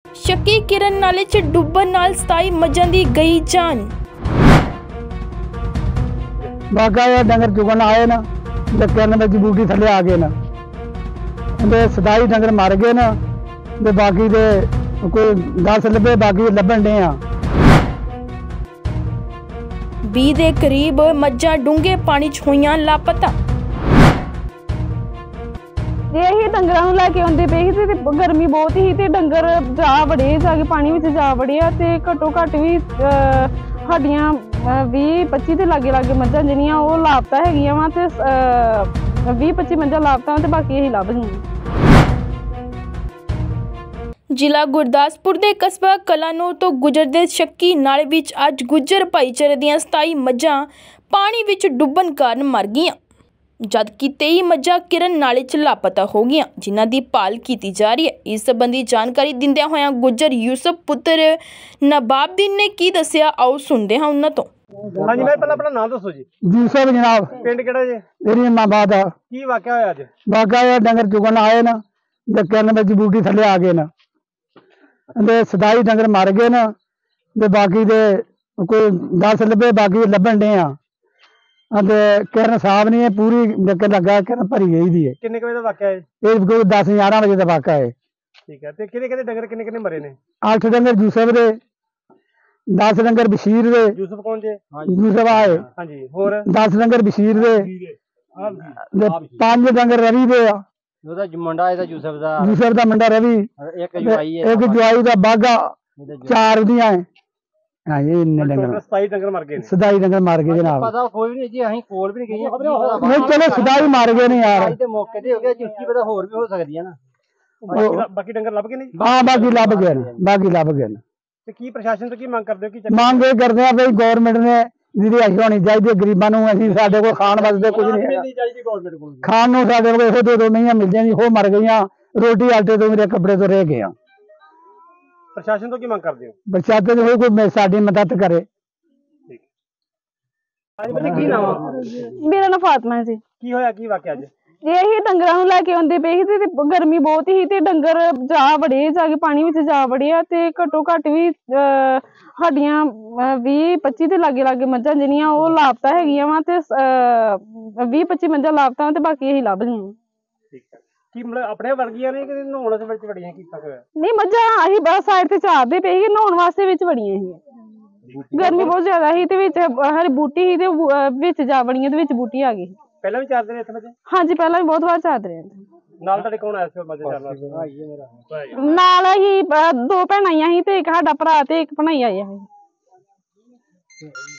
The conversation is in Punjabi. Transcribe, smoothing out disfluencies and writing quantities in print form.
ਸ਼ੱਕੀ ਕਿਰਨ ਨਾਲੇ 'ਚ ਡੁੱਬਣ ਨਾਲ 27 ਮੱਝਾਂ ਦੀ ਗਈ ਜਾਨ। बागा डंगर चुगन आए ना तो किरण में बूटी थले आ गए ना, 27 डंगर मर गए ना, तो बाकी दे कोई 10 लभे, बाकी लभन डे आ। 20 ਦੇ ਕਰੀਬ ਮੱਝਾਂ ਡੂੰਘੇ ਪਾਣੀ 'ਚ ਹੋਈਆਂ ਲਾਪਤਾ। यही डंगरां नूं लैके आउंदे पे ही ते गर्मी बहुत ही ते डंगर जा बड़े जाके पानी विच जा बड़े आ ते घट्टो घट्ट भी साडियां 20-25 ਦੇ लागे लागे मझां जिहड़ियां ਉਹ ਲਾਪਤਾ ਹੈਗੀਆਂ ਵਾ ਤੇ 20-25 ਮੱਝਾਂ ਲਾਪਤਾ ਤੇ ਬਾਕੀ ਇਹੀ ਲੱਭ ਗਈਆਂ। ਜ਼ਿਲ੍ਹਾ ਗੁਰਦਾਸਪੁਰ ਦੇ ਕਸਬਾ ਕਲਾਨੌਰ ਤੋਂ ਗੁਜਰਦੇ ਸ਼ੱਕੀ ਨਾਲੇ ਵਿੱਚ ਅੱਜ ਗੁੱਜਰ ਭਾਈਚਾਰੇ ਦੀਆਂ 27 ਮੱਝਾਂ ਪਾਣੀ ਵਿੱਚ ਡੁੱਬਣ ਕਾਰਨ ਮਰ ਗਈਆਂ, ਜਦਕਿ 23 ਮੱਝਾਂ ਕਿਰਨ ਨਾਲੇ 'ਚ ਲਾਪਤਾ ਹੋ ਗਈਆਂ, ਜਿਨ੍ਹਾਂ ਦੀ ਭਾਲ ਕੀਤੀ ਜਾ ਰਹੀ ਹੈ। ਇਸ ਸੰਬੰਧੀ ਜਾਣਕਾਰੀ ਦਿੰਦਿਆਂ ਹੋਇਆਂ ਗੁੱਜਰ ਯੂਸਫ ਪੁੱਤਰ ਨਵਾਬਦੀਨ ਨੇ ਕੀ ਦੱਸਿਆ, ਆਓ ਸੁਣਦੇ ਹਾਂ ਉਹਨਾਂ ਤੋਂ। हाँ जी, मैं पहले अपना नाम दसो जी। यूसुफ जनाब, पिंड केड़ा जी? मेरी इमाबाद आ। की वाकया होया अज? बागा डंगर चुगन आए ना तो किरण में बूटी थले आ गए ना, ते 27 डंगर मर गए ना, तो बाकी दे कोई 10 लभे, बाकी लभन डे आ। किरण साहब नहीं है पूरी डंगर लगा, किरण भरी गई दी है। किन्ने बजे दा वाकया है? ये कोई 10-11 बजे का वाकया है। ठीक है, ते किहदे डंगर किन्ने मरे ने? 8 डंगर यूसुफ दे, 10 डंगर बशीर दे। यूसुफ कौन जे? यूसुफ आए। हां जी, होर 10 डंगर बशीर दे, 5 डंगर रवि दे आ। ਉਹਦਾ ਮੁੰਡਾ ਇਹਦਾ ਯੂਸਫ ਦਾ ਮੁੰਡਾ ਰਵੀ, ਇੱਕ ਜਵਾਈ ਦਾ ਬਾਗਾ, 4 ਦੀਆਂ ਹੈ। ਹਾਂ ਜੀ, ਇੰਨੇ ਡੰਗਰ 27 ਡੰਗਰ ਮਰ ਗਏ ਨੇ। 27 ਡੰਗਰ ਮਰ ਗਏ ਜਨਾਬ। ਪਤਾ ਕੋਈ ਵੀ ਨਹੀਂ ਜੀ, ਅਸੀਂ ਕੋਲ ਵੀ ਨਹੀਂ ਗਏ। ਨਹੀਂ ਚਲੋ 27 ਮਰ ਗਏ ਨੇ ਯਾਰ, ਤੇ ਮੌਕੇ ਤੇ ਹੋ ਗਿਆ, ਜਿੱਕੀ ਪਤਾ ਹੋਰ ਵੀ ਹੋ ਸਕਦੀ ਹੈ ਨਾ। ਬਾਕੀ ਡੰਗਰ ਲੱਭ ਗਏ ਨੇ ਜੀ? ਹਾਂ, ਬਾਕੀ ਲੱਭ ਗਏ ਨੇ, ਬਾਕੀ ਲੱਭ ਗਏ ਨੇ। ਤੇ ਕੀ ਪ੍ਰਸ਼ਾਸਨ ਤੋਂ ਕੀ ਮੰਗ ਕਰਦੇ ਹੋ? ਕੀ ਮੰਗ ਇਹ ਕਰਦੇ ਆ ਬਈ ਗੌਰਮੈਂਟ ਨੇ ਜਿਹਦੀ ਅਸ਼ੀ ਹੋਣੀ ਚਾਹੀਦੀ, ਗਰੀਬਾਂ ਨੂੰ ਅਸੀਂ ਸਾਡੇ ਕੋਲ ਖਾਣ ਵਾਸਤੇ ਕੁਝ ਨਹੀਂ ਹੈਗਾ। ਚਾਹੀਦੀ ਗਵਰਨਮੈਂਟ ਕੋਲ ਖਾਣ ਨੂੰ ਸਾਡੇ ਕੋਲ ਇਹੋ ਦੋ ਮਹੀਆਂ ਮਿਲ ਜਾਂਦੀ, ਉਹ ਮਰ ਗਈਆਂ, ਰੋਟੀ ਆਟੇ ਤੋਂ ਮੇਰੇ ਕੱਪੜੇ ਤੋਂ ਰਹਿ ਗਏ ਆ। ਪ੍ਰਸ਼ਾਸਨ ਤੋਂ ਕੀ ਮੰਗ ਕਰਦੇ ਹੋ? ਪ੍ਰਸ਼ਾਸਨ ਨੂੰ ਕੋਈ ਸਾਡੀ ਮਦਦ ਕਰੇ। ਹਾਂਜੀ ਬੱਚੇ, ਕੀ ਨਾਮ ਆ? ਮੇਰਾ ਨਾਮ ਫਾਤਮਾ ਹੈ ਜੀ। ਕੀ ਹੋਇਆ, ਕੀ ਵਾਕਿਆ ਅੱਜ? यही डंगरां नूं लैके आउंदे पे ही ते गर्मी बहुत ही ते डंगर जा बड़े जाके पानी विच जा बड़े आ ते घट्टो घट्ट भी साडियां 20-25 ਦੇ लागे लागे मझां जिहड़ियां ਉਹ ਲਾਪਤਾ ਹੈਗੀਆਂ ਵਾ ਤੇ 20-25 ਮੱਝਾਂ ਲਾਪਤਾ ਤੇ ਬਾਕੀ ਇਹੀ ਲੱਭ ਗਈਆਂ। ਠੀਕ ਹੈ, ਕੀ ਮਤਲਬ ਆਪਣੇ ਵਰਗੀਆਂ ਨੇ ਕਿ ਨਹਾਉਣ ਦੇ ਵਿੱਚ ਵੜੀਆਂ? ਕੀਤਾ ਹੋਇਆ ਨਹੀਂ, ਮੱਝਾਂ ਅਸੀਂ ਬਸ ਸਾਈਡ ਤੇ ਚਾਰਦੇ ਪਏ ਸੀ, ਨਹਾਉਣ ਵਾਸਤੇ ਵਿੱਚ ਵੜੀਆਂ ਸੀ। ਗਰਮੀ ਬਹੁਤ ਜ਼ਿਆਦਾ ਸੀ ਤੇ ਵਿੱਚ ਹਰ ਬੂਟੀ ਸੀ ਤੇ ਵਿੱਚ ਜਾ ਵੜੀਆਂ ਤੇ ਵਿੱਚ ਬੂਟੀ ਆ ਗਈ। ਪਹਿਲਾਂ ਵੀ ਚਾਰਦੇ ਨੇ ਇੱਥੇ ਮੱਝਾਂ? ਹਾਂਜੀ, ਪਹਿਲਾਂ ਵੀ ਬਹੁਤ ਵਾਰ ਚਾਰਦੇ ਰਹੇ। ਨਾਲ ਤੁਹਾਡੇ ਕੌਣ ਆਇਆ ਸੀ ਮੱਝਾਂ ਚਾਰਨ ਵਾਸਤੇ? ਨਾਲ ਹੀ 2 ਭੈਣਾਂ ਆਈਆਂ ਸੀ ਤੇ ਇੱਕ ਸਾਡਾ ਭਰਾ ਤੇ ਇੱਕ ਭਣਾਈ ਆਇਆ ਸੀ।